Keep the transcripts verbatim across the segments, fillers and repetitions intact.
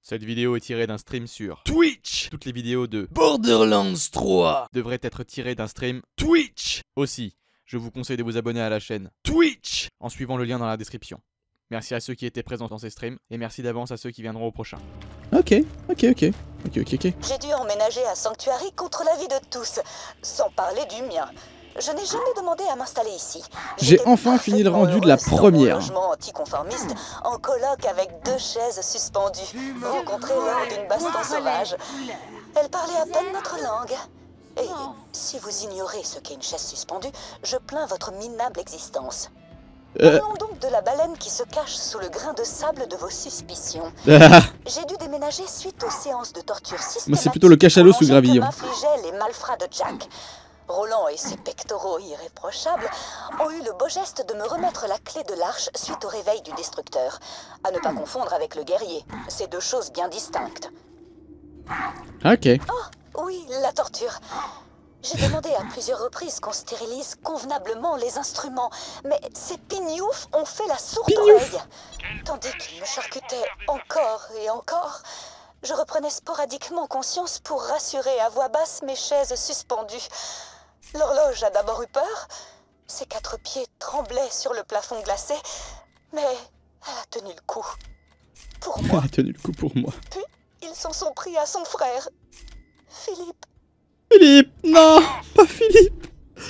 Cette vidéo est tirée d'un stream sur Twitch. Toutes les vidéos de Borderlands trois devraient être tirées d'un stream Twitch. Aussi, je vous conseille de vous abonner à la chaîne Twitch en suivant le lien dans la description. Merci à ceux qui étaient présents dans ces streams et merci d'avance à ceux qui viendront au prochain. Ok, ok, ok, ok, ok, ok. J'ai dû emménager à Sanctuary contre l'avis de tous, sans parler du mien. Je n'ai jamais demandé à m'installer ici. J'ai enfin fini le rendu de la première. Dans mon logement anticonformiste, en coloc avec deux chaises suspendues, rencontrées lors d'une baston sauvage. Elle parlait à peine notre langue. Et si vous ignorez ce qu'est une chaise suspendue, je plains votre minable existence. Euh... Parlons donc de la baleine qui se cache sous le grain de sable de vos suspicions. J'ai dû déménager suite aux séances de torture systématiques. Moi c'est plutôt le cachalot sous gravillon. M'infligeaient les malfrats de Jack. Roland et ses pectoraux irréprochables ont eu le beau geste de me remettre la clé de l'arche suite au réveil du destructeur. À ne pas confondre avec le guerrier, c'est deux choses bien distinctes. Ok. Oh, oui, la torture. J'ai demandé à plusieurs reprises qu'on stérilise convenablement les instruments, mais ces pignoufs ont fait la sourde oreille. Tandis qu'ils me charcutaient encore et encore, je reprenais sporadiquement conscience pour rassurer à voix basse mes chaises suspendues. L'horloge a d'abord eu peur, ses quatre pieds tremblaient sur le plafond glacé, mais elle a tenu le coup. Pour moi. Elle a tenu le coup pour moi. Puis, ils s'en sont pris à son frère, Philippe. Philippe, non, pas Philippe.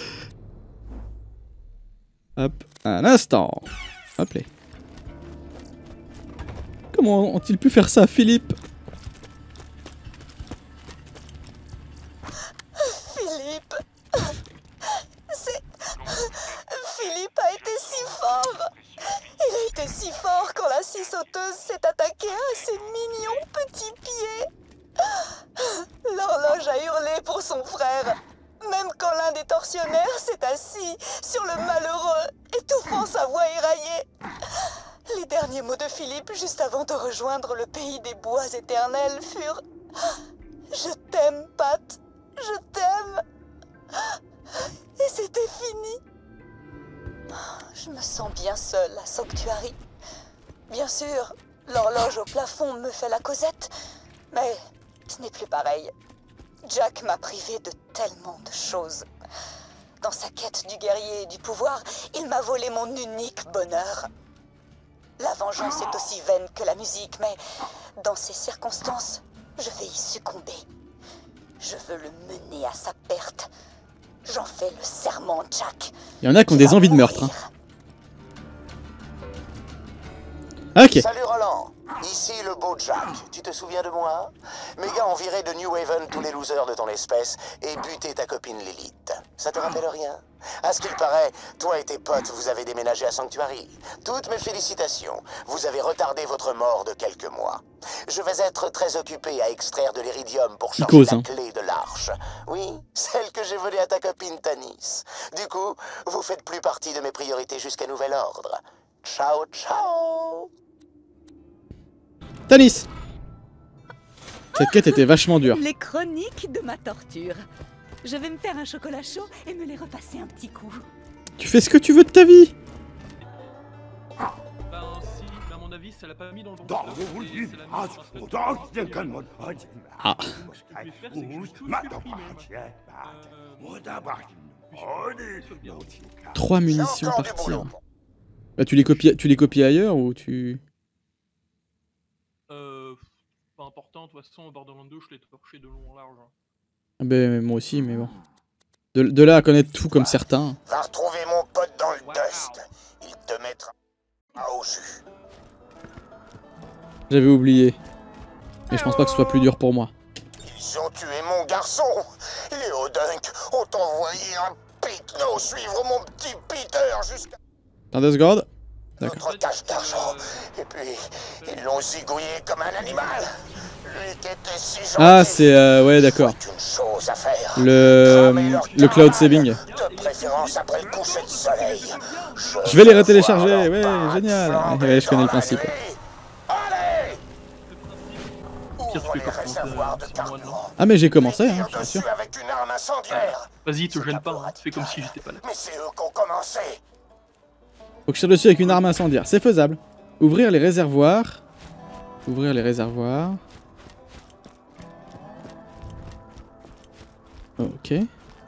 Hop, un instant. Hop là. Comment ont-ils pu faire ça, Philippe? Philippe, c'est... Philippe a été si fort. Il a été si fort quand la scie sauteuse s'est attaquée à ses mignons petits pieds. L'horloge a hurlé pour son frère, même quand l'un des tortionnaires s'est assis sur le malheureux, étouffant sa voix éraillée. Les derniers mots de Philippe, juste avant de rejoindre le pays des bois éternels, furent « Je t'aime, Pat, je t'aime !» Et c'était fini. Je me sens bien seule à Sanctuary. Bien sûr, l'horloge au plafond me fait la causette, mais... ce n'est plus pareil. Jack m'a privé de tellement de choses. Dans sa quête du guerrier et du pouvoir, il m'a volé mon unique bonheur. La vengeance est aussi vaine que la musique, mais dans ces circonstances, je vais y succomber. Je veux le mener à sa perte. J'en fais le serment, Jack. Il y en a qui ont des envies de meurtre. Hein. Ok. Salut Roland, ici le beau Jack. Tu te souviens de moi? Mes gars ont viré de New Haven tous les losers de ton espèce et buté ta copine Lilith. Ça te rappelle rien? À ce qu'il paraît, toi et tes potes, vous avez déménagé à Sanctuary. Toutes mes félicitations. Vous avez retardé votre mort de quelques mois. Je vais être très occupé à extraire de l'iridium pour charger cause, la hein. clé de l'arche. Oui, celle que j'ai volée à ta copine Tanis. Du coup, vous faites plus partie de mes priorités jusqu'à nouvel ordre. Ciao, ciao. Tanis. Cette quête était vachement dure. Les chroniques de ma torture. Je vais me faire un chocolat chaud et me les repasser un petit coup. Tu fais ce que tu veux de ta vie. Ben si, mais à mon avis, ça l'a pas mis dans le bon Ah. Trois munitions par tir. Bah tu les copies, tu les copies ailleurs ou tu... Euh... Pas important, de toute façon, au Borderlands deux, je l'ai torché de long en large. Ah ben moi aussi, mais bon. De, de là à connaître tout comme certains... Va retrouver mon pote dans le dust. Il te mettra au jus. J'avais oublié. Mais je pense pas que ce soit plus dur pour moi. Ils ont tué mon garçon. Léo Dunk ont envoyé un picno suivre mon petit Peter jusqu'à Attends deux secondes. notre cache d'argent. Et puis, ils l'ont zigouillé comme un animal. Lui qui était si gentil. Ah c'est... Euh, ouais d'accord. Une chose à faire. Le... Le cloud saving. De préférence après le coucher de soleil. Je vais les retélécharger, ouais, génial. Ouais, je connais le principe. Allez. Pire Ouvre que les par réservoirs contre, de euh, c'est moi, carburant. Ah mais j'ai commencé, hein, Tire bien sûr. dessus avec une arme incendiaire. Vas-y, te gêne pas, hein. Fais comme si j'étais pas là. Mais c'est eux qui ont commencé. Faut que je tire dessus avec une arme incendiaire, c'est faisable. Ouvrir les réservoirs. Ouvrir les réservoirs. Ok. Tire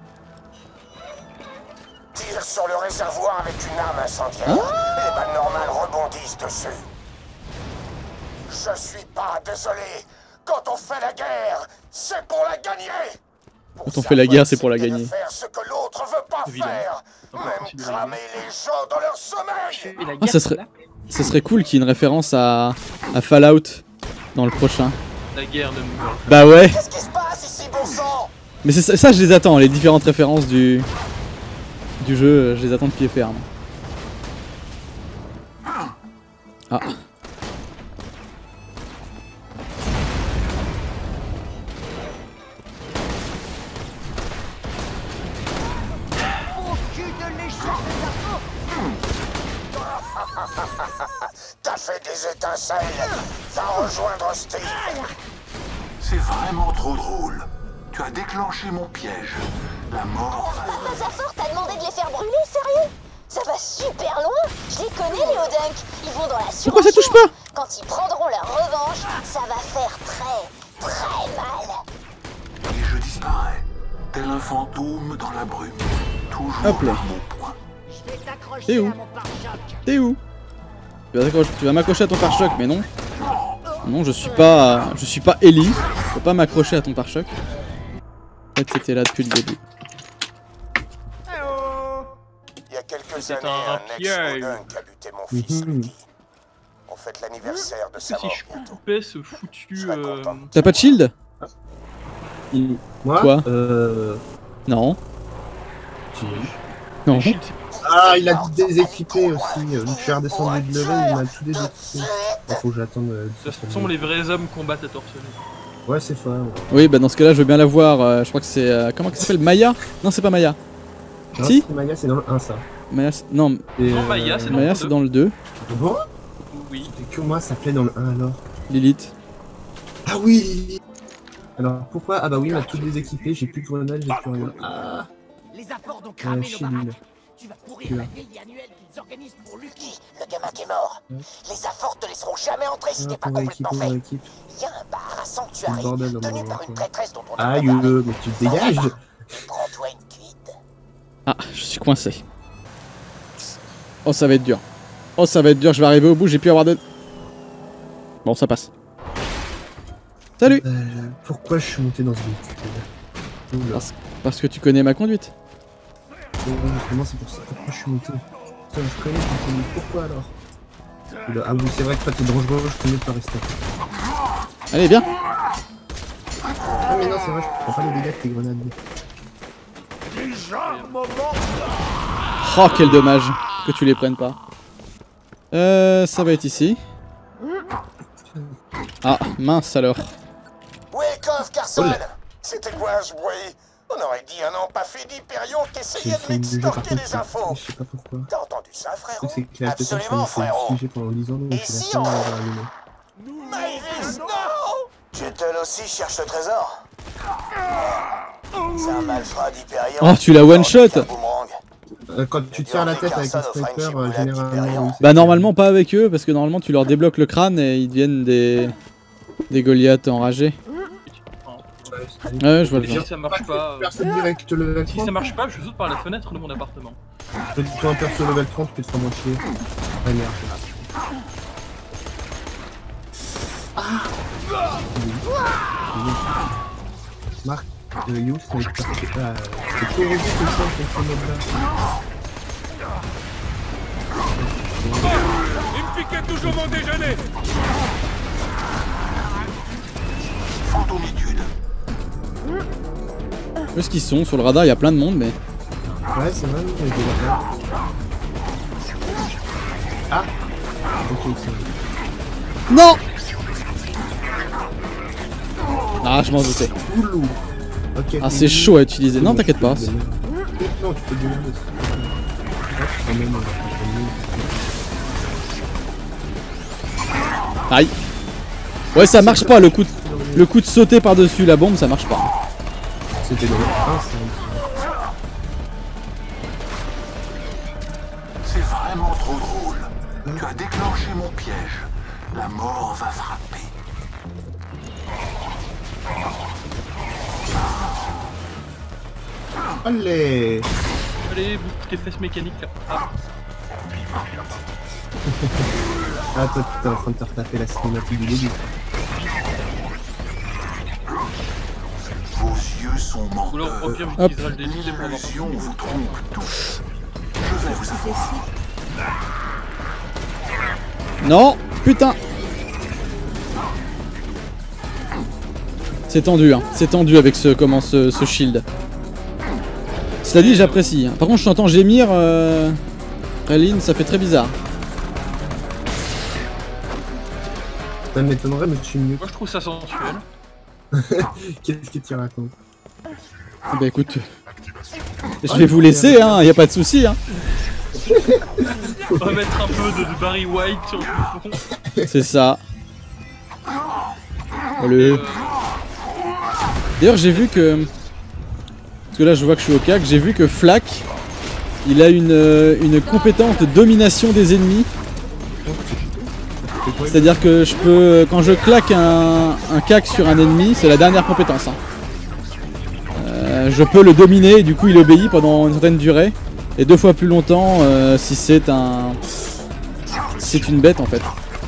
sur le réservoir avec une arme incendiaire. Hein? Les balles normales rebondissent dessus. Je suis pas désolé. Quand on fait la guerre, c'est pour la gagner. Pour Quand on fait la guerre, c'est pour la possibilité gagner. de faire ce que l'autre veut pas Évidemment. faire. Encore Même possible de cramer les gens dans leur sommeil. Et la Ah, guerre, ça serait, là, ça serait cool qu'il y ait une référence à, à Fallout dans le prochain. la guerre ne meurt. Bah ouais. Qu'est-ce qui se passe ici, bon sang? Mais c'est ça, ça, je les attends, les différentes références du du jeu, je les attends de pied ferme. Ah. T'as fait des étincelles. Va rejoindre Steve. C'est vraiment trop drôle. Tu as déclenché mon piège. La mort va... Mazafort t'a demandé de les faire brûler, sérieux? Ça va super loin. Je les connais, les Hodunk. Ils vont dans la surenchère. Pourquoi ça touche pas? Quand ils prendront leur revanche, ça va faire très, très mal. Et je disparais, tel un fantôme dans la brume. Toujours Hop là. par mon poing. T'es où? T'es où? Tu vas t'accrocher- tu vas m'accrocher à ton pare-choc, mais non. Non, je suis pas, je suis pas Ellie. Je peux pas m'accrocher à ton pare-choc. En fait, c'était là depuis le début. Il y a quelques C'était années, un un piège. ex-Odunk a buté mon fils petit. On fête l'anniversaire de sa Si mort je bientôt. coupais ce foutu. Je serais euh, content. T'as pas de shield? Il- Moi Quoi? Euh... Non. si. Non. shield, c'est- Ah, il a tout déséquipé aussi. euh, Je suis redescendu de level, il m'a tout déséquipé. Il faut que j'attende. euh, De toute façon, les vrais hommes combattent à torse nu. Ouais, c'est fort. Ouais. Oui, bah dans ce cas-là, je veux bien la voir. euh, je crois que c'est euh, comment ça s'appelle? Maya? Non, c'est pas Maya. Non, Si. c'est Maya, c'est dans le un, ça. Maya, c'est- non. Et, Non, Maya, c'est dans Maya, le c'est deux. dans le deux. Bon, Oui. c'était que moi, ça plaît dans le un alors. Lilith. Ah oui. Alors pourquoi? Ah bah oui, il m'a tout déséquipé, j'ai plus de grenades, j'ai plus rien. Ah. Les apports ont Ouais, cramé chez nos lui, baraques. là. Tu vas pourrir Tu la là. veille annuelle qu'ils organisent pour Lucky. Le gamin qui est mort. Ouais. Les afforts te laisseront jamais entrer si Ah, t'es pas pauvre équipe, complètement pauvre fait. équipe. Il y a un bar à C'est le Sanctuary bordel dans tenu mon par une raconte. prêtresse dont on a Aïe, pas parlé. euh, mais tu te dégages. Prends-toi une cuite. Ah, je suis coincé. Oh, ça va être dur. Oh, ça va être dur. Je vais arriver au bout. J'ai pu avoir de. Bon, ça passe. Salut. Euh, pourquoi je suis monté dans ce véhicule? Oula. Parce, parce que tu connais ma conduite. Ouais, justement, c'est pour ça. Pourquoi je suis monté? Putain, je connais ton conduite. Pourquoi alors? Oula. Ah oui, c'est vrai que toi t'es dangereux, je te mieux de pas rester. Allez, viens. Ah mais non, c'est vrai, je prends pas les dégâts de tes grenades. Oh, quel dommage que tu les prennes pas. Euh, ça va être ici. Ah, mince alors. Wake off, Carson. Oula. C'était quoi ce bruit? On aurait dit un empaffé d'Hyperion qui J'ai essayait de fait une jeu par m'extorquer contre, des infos. je sais pas pourquoi. T'as entendu ça, Le frérot? truc, c'est que la peut-être Absolument, ça s'est frérot. figé pendant dix ans, donc Et c'est si la on- fin de l'avoir allumé. Mavis, non! Tuttle aussi cherche le trésor. C'est un malfrat d'Hyperion. Oh, tu l'as one shot. Un boomerang. Euh, Quand tu te tires la tête avec un sniper, euh, généralement... oui, c'est- Bah normalement pas avec eux parce que normalement tu leur débloques le crâne et ils deviennent des des Goliaths enragés. Ouais, c'est- Ouais, je vois le Et genre. si ça marche pas. euh, Personne direct level Si trente. ça marche pas, je saute par la fenêtre de mon appartement. Je te un perso level trente, tu peux te faire moins chier. Ah merde. Ah. Marc, euh, You, ça va être parfait. Ah, c'est trop horrible comme ça, avec ce mode-là. Il me piquait toujours mon déjeuner. Fantomitude. Où est-ce qu'ils sont? Sur le radar il y a plein de monde mais. Ouais, c'est vrai, mais je vais la faire. Ah. Ok, c'est vrai. Non. Ah, je m'en doutais. Oulou. Ok. Ah, c'est chaud à utiliser. Non, t'inquiète pas. Non, tu peux te démerder. Quand même, euh, Aïe. Ouais, ça marche pas le coup de, le coup de sauter par-dessus la bombe, ça marche pas. c'était dans le un, ça. C'est vraiment trop drôle. Tu as déclenché mon piège. La mort va frapper. Allez. Allez, vous tes fesses mécaniques là. Ah. Ah, toi, t'es en train de te retaper la cinématique du début. Vos yeux sont menteurs. Ou alors, au pire, Hop. j'utiliserai le délit pour avoir L'illusion vous trompe tous. Je vais vous Non, putain. C'est tendu, hein. C'est tendu avec ce comment ce, ce shield. Cela dit, j'apprécie. Hein. Par contre, je t'entends gémir, euh... Raylene, ça fait très bizarre. Ça m'étonnerait, mais je suis mieux. Moi, je trouve ça sensuel. Qu'est-ce que tu racontes? Bah écoute, je vais vous laisser, hein. Y a pas de souci, hein. On va mettre un peu de, de Barry White sur le fond. C'est ça. Allez. D'ailleurs, j'ai vu que... Parce que là, je vois que je suis au C A C. J'ai vu que Flak, il a une, une compétente domination des ennemis. C'est-à-dire que je peux... Quand je claque un, un C A C sur un ennemi, c'est la dernière compétence. Hein. Euh, je peux le dominer et du coup, il obéit pendant une certaine durée. Et deux fois plus longtemps euh, si c'est un... C'est une bête en fait.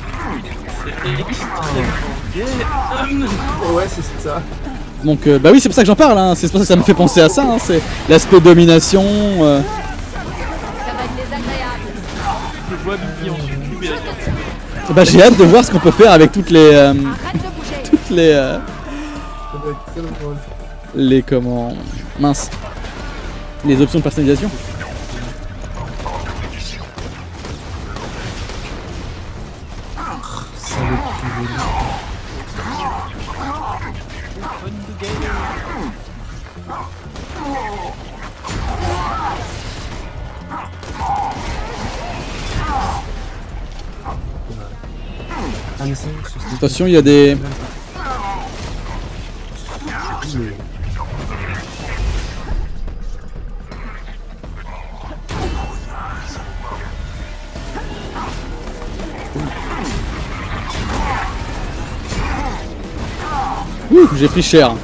Ouais, c'est ça. Donc euh, bah oui, c'est pour ça que j'en parle, hein. C'est pour ça que ça me fait penser à ça, hein. C'est l'aspect domination. Euh... Je vois Bibi en succube et la Bah j'ai hâte de voir ce qu'on peut faire avec toutes les... Euh... toutes les... Euh... Ça doit être très drôle. Les comment... Mince. Les options de personnalisation. Ça va être plus joli. Ah, mais c'est- c'est- Attention, il y a des... Ouh, j'ai pris cher.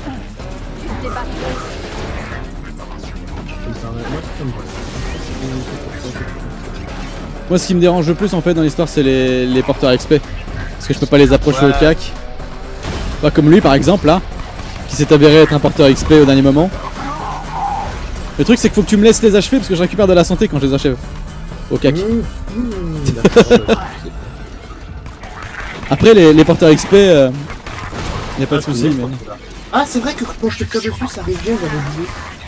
Moi, ce qui me dérange le plus en fait dans l'histoire, c'est les, les porteurs X P. Parce que je peux pas les approcher Ouais. au C A C. Pas comme lui par exemple là, qui s'est avéré être un porteur X P au dernier moment. Le truc c'est qu'il faut que tu me laisses les achever parce que je récupère de la santé quand je les achève au C A C. Mmh, mmh, d'accord. Après les, les porteurs X P, euh, y a pas de soucis mais... Ah, c'est vrai que quand je te tire dessus, ça arrive bien, j'avais oublié.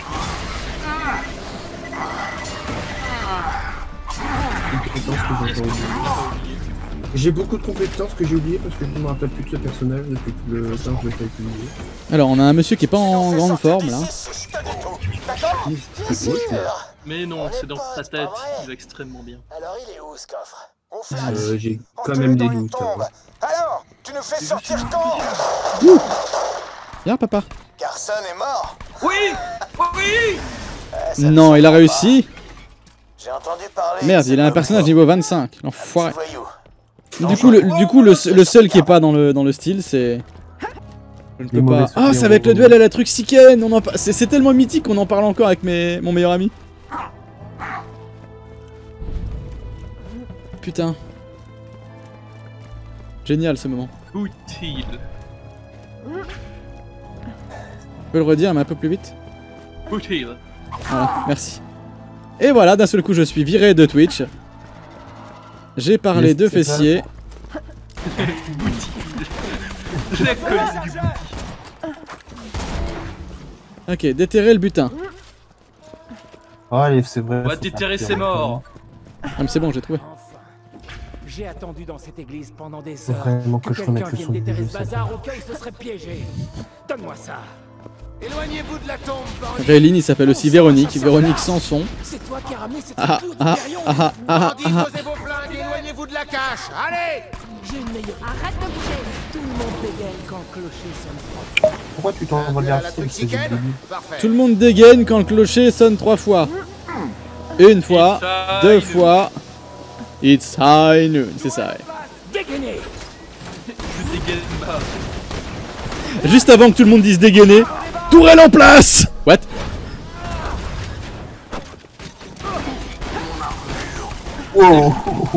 Une compétence que j'ai encore oubliée. J'ai beaucoup de compétences que j'ai oubliées parce que je ne me rappelle plus de ce personnage depuis que le temps que je l'ai pas utilisé. Alors on a un monsieur qui est pas en grande forme là. C'est beau, ça. Mais non, c'est dans ta tête, il va extrêmement bien. Alors il est où ce coffre? On fait Euh, j'ai quand même des doutes. tombe. Alors, tu nous fais sortir quand? Viens papa. Carson est mort. Oui. Oui. Non, il a réussi. J'ai entendu parler. Merde, de il a un cet personnage homme niveau vingt-cinq. mort. L'enfoiré. Un petit voyou. Du coup, le, du coup, le, le seul qui est pas dans le, dans le style, c'est... Je ne peux Les mauvais pas... Ah, souvenirs ça va être le au- duel à la truc Siken. On en par- C'est c'est tellement mythique qu'on en parle encore avec mes... mon meilleur ami. Putain. Génial ce moment. Utile. Je peux le redire mais un peu plus vite. Utile. Voilà, merci. Et voilà, d'un seul coup je suis viré de Twitch. J'ai parlé Yes, de c'est ça. fessiers. La colline du bouti. Ok, déterrer le butin. Oh, allez, c'est vrai. On va faut déterrer faire ses pire. morts. Ah mais c'est bon, j'ai trouvé. J'ai attendu dans cette église pendant des Faut heures. vraiment que je quelqu'un remette le vienne son du déterrer jeu, ce ça. bazar auquel il se serait piégé. Donne-moi ça. Éloignez-vous de la tombe, bandit. Réline, il s'appelle aussi Véronique. Véronique Sanson. C'est toi qui as ramené cette Ah clou de ah Hyperion. ah ah ah Bandit, ah. posez vos flingues, éloignez-vous de la cache. Allez. J'ai une meilleure. Arrête de bouger. Tout le monde dégaine quand le clocher sonne trois fois. Pourquoi tu t'envoies À le la c'est truc débile. Parfait. Tout le monde dégaine quand le clocher sonne trois fois. Une fois, It's deux high fois. It's high noon, c'est ça. Ouais. Dégainez. Je dégaine ma... Juste avant que tout le monde dise dégainer, tourelle en place. What? Wow.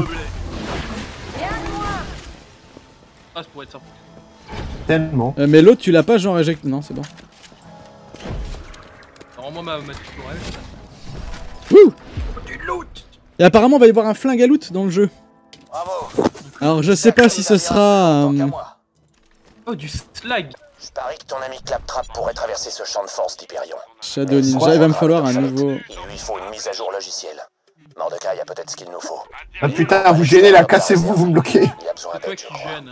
Ah, ça pourrait être ça. Tellement. Euh, mais l'autre, tu l'as pas genre éjecté. Non, c'est bon. Rends-moi ma ma tutoriel. Wouh! Et apparemment, il va y avoir un flingue à loot dans le jeu. Alors, je sais pas si ce sera. Euh... Oh, du slag! Je parie que ton ami Claptrap pourrait traverser ce champ de force d'Hyperion. Shadow Ninja, il va me falloir un nouveau. Il lui faut une mise à jour logicielle. Mordecai a peut-être ce qu'il nous faut. Ah putain, vous gênez là, cassez-vous, vous me bloquez. Il a besoin C'est toi d'aide, qui je crois. gêne.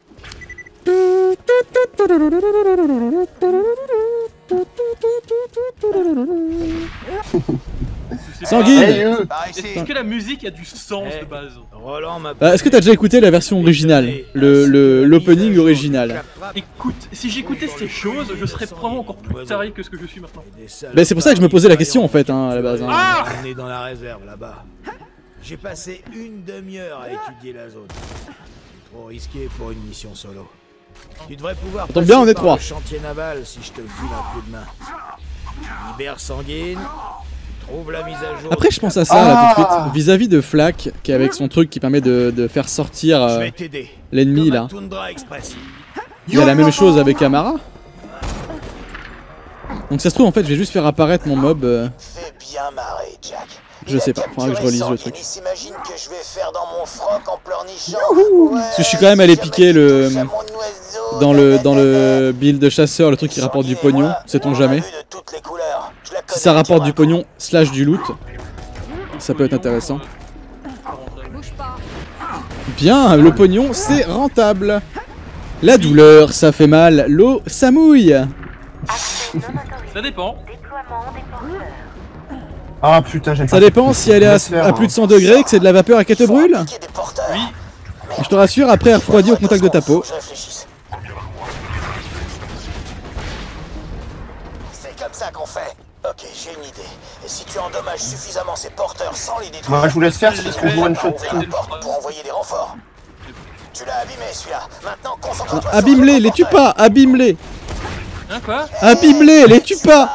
Sanguine! Hey, euh. Est-ce que la musique a du sens de base? Bah, est-ce que t'as déjà écouté la version originale? Le le- l'opening original? Écoute, si j'écoutais ces choses, je serais probablement encore plus taré que ce que je suis maintenant. Bah, c'est pour ça que je me posais la question en fait, hein, à la base. Hein. Ah! On est dans la réserve là-bas. J'ai passé une demi-heure à étudier la zone. C'est trop risqué pour une mission solo. Tu devrais pouvoir Ça tombe passer bien, on est par trois. le chantier naval si je te file un coup de main. Tu libères Sanguine, tu trouves la mise à jour. Après, je pense à ça là tout de suite, vis-à-vis de Flak, qui est avec son truc qui permet de, de faire sortir Je euh, vais t'aider. l'ennemi Comme là. à Tundra Express. Il y a la même chose avec Amara. Donc ça se trouve en fait, je vais juste faire apparaître mon mob. euh, Fais bien marrer, Jack. Je sais pas, faudra que je relise le truc. Il s'imagine que je vais faire dans mon froc en pleurnichant. Parce que je suis quand même allé piquer le dans le dans le build de chasseur, le truc qui rapporte du pognon, sait-on jamais. Si ça rapporte du pognon slash du loot, ça peut être intéressant. Bien, le pognon c'est rentable. La douleur, ça fait mal. L'eau, ça mouille. Ça dépend. Ah putain, j'aime pas. Ça dépend si elle est à, à plus de cent degrés, que c'est de la vapeur et qu'elle te brûle. Oui. Je te rassure, après elle refroidit au contact de ta peau. C'est comme ça qu'on fait. Ok, j'ai une idée. Et si tu endommages suffisamment ces porteurs sans les détruire... Moi je vous laisse faire, c'est parce que je vous one shot ouvrir tout. la porte pour envoyer des renforts. Tu l'as abîmé celui-là. Maintenant concentre-toi sur Abîme-les, les tue pas, abîme-les. Hein, quoi? Abîme-les, les tue pas.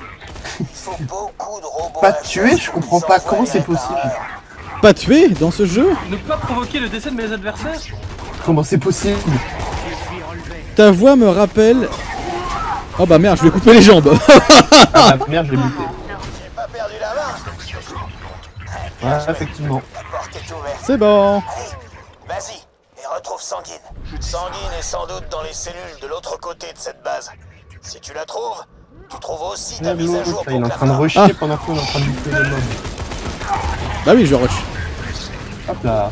Pas tuer, je comprends pas comment c'est possible. Pas tuer dans ce jeu? Ne pas provoquer le décès de mes adversaires? Comment c'est possible? Ta voix me rappelle... Oh bah merde, je lui ai coupé les jambes. Ah bah merde, je l'ai buté. Ouais, effectivement. C'est bon. Vas-y, et retrouve Sanguine. Sanguine est sans doute dans les cellules de l'autre côté de cette base. Si tu la trouves, tu trouves aussi ta mise à jour Il est pour en train de Claptrap. rusher Ah. pendant qu'on est en train de buter le mob. Bah oui, je rush. Hop là.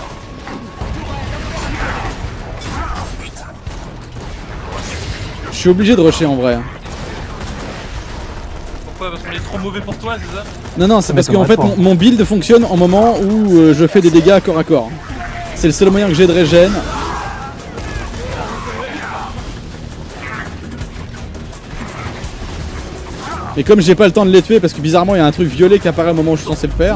Je suis obligé de rusher en vrai. Pourquoi? Parce qu'on est trop mauvais pour toi, c'est ça? Non, non, c'est Mais parce ça que en fait m'arrête mon, mon build fonctionne en moment où euh, je fais des dégâts à corps à corps. C'est le seul moyen que j'ai de régène. Et comme j'ai pas le temps de les tuer parce que bizarrement il y a un truc violet qui apparaît au moment où je suis censé le faire.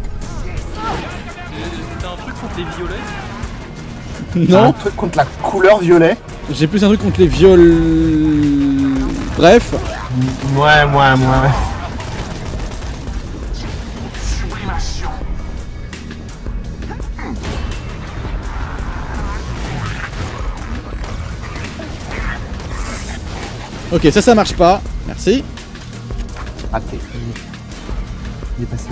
T'as un truc contre les violets? Non. Un truc contre la couleur violet. J'ai plus un truc contre les viols... Bref. Ouais, ouais, ouais. Ok, ça, ça marche pas. Merci. Raté. Il est passé.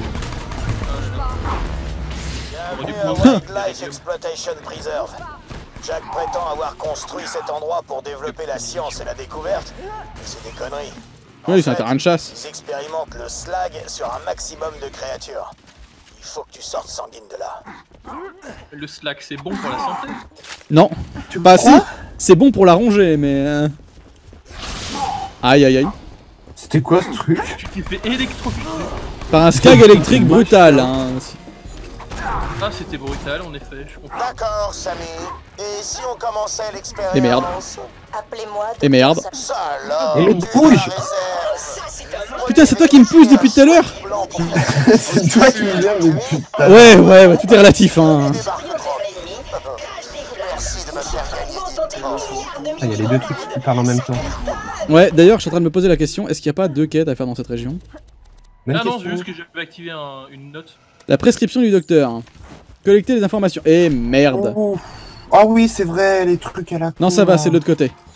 Bienvenue à Wildlife Exploitation Preserve. Jack prétend avoir construit cet endroit pour développer la science et la découverte. Mais c'est des conneries. Oui, c'est un terrain de chasse. Ils expérimentent le slag sur un maximum de créatures. Il faut que tu sortes Sanguine de là. Le slack, c'est bon pour la santé? Non. Bah si. C'est bon pour la ronger, mais... euh, Aïe, aïe, aïe. C'était quoi ce truc? Tu t'es fait électrocuter. Par un skag électrique brutal. Hein. Ah, c'était brutal, en effet, je comprends. D'accord, Samy. Et si on commençait l'expérience? Et merde. Appelez-moi. Et merde. Ça alors. Et l'autre bouge. Putain, c'est toi qui me pousse depuis tout à l'heure. C'est toi qui me viens depuis tout à l'heure. Ouais, ouais, ouais, tout est relatif. Hein. Ah, il y a les deux trucs qui parlent en même temps. Ouais, d'ailleurs, je suis en train de me poser la question, est-ce qu'il n'y a pas deux quêtes à faire dans cette région? Bonne Ah non, question. c'est juste que j'avais activé un- une note. La prescription du docteur. Collecter les informations. Eh merde. Oh. Ah oui, c'est vrai, les trucs à la con. Non, ça va, là. c'est de l'autre côté.